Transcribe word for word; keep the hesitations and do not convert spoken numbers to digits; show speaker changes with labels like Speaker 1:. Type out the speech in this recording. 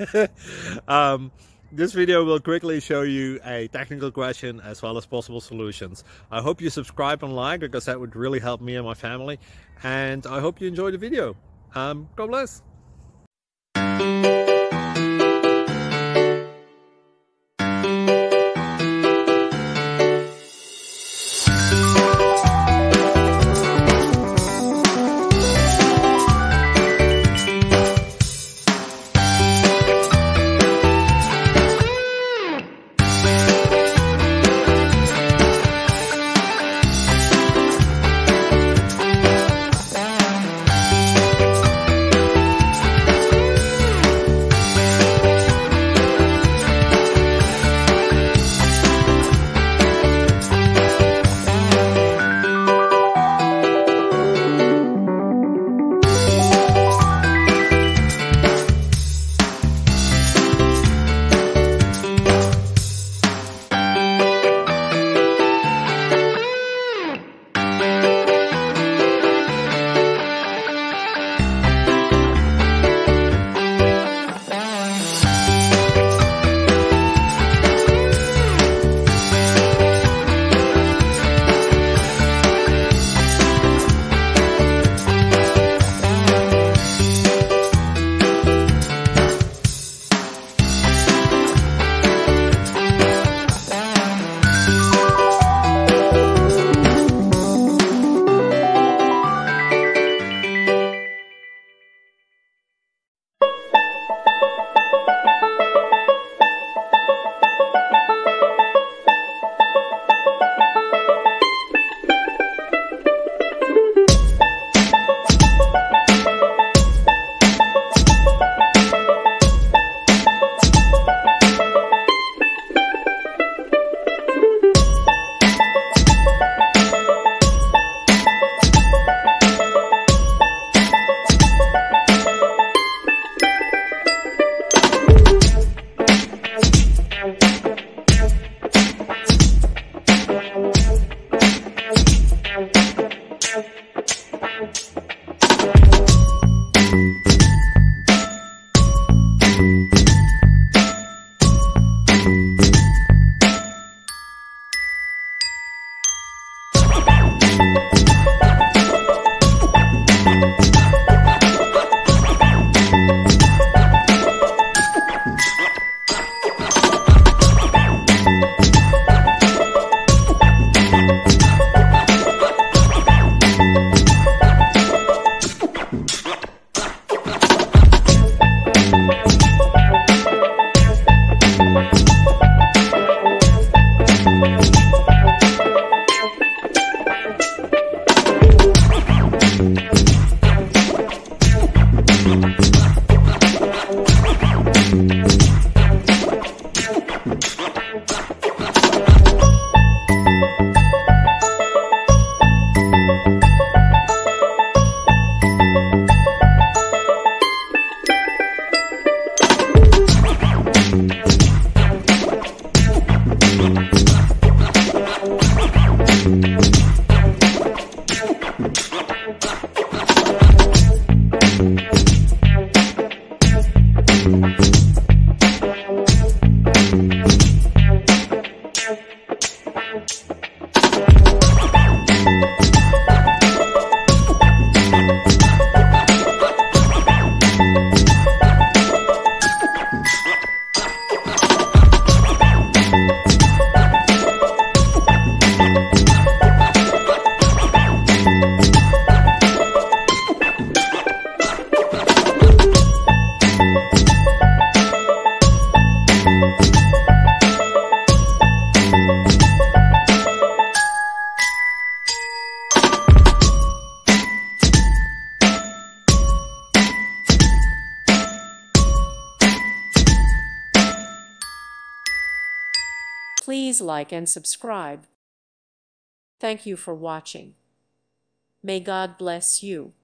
Speaker 1: um, this video will quickly show you a technical question as well as possible solutions. I hope you subscribe and like, because that would really help me and my family. And I hope you enjoy the video. Um, God bless.
Speaker 2: Please like and subscribe. Thank you for watching. May God bless you.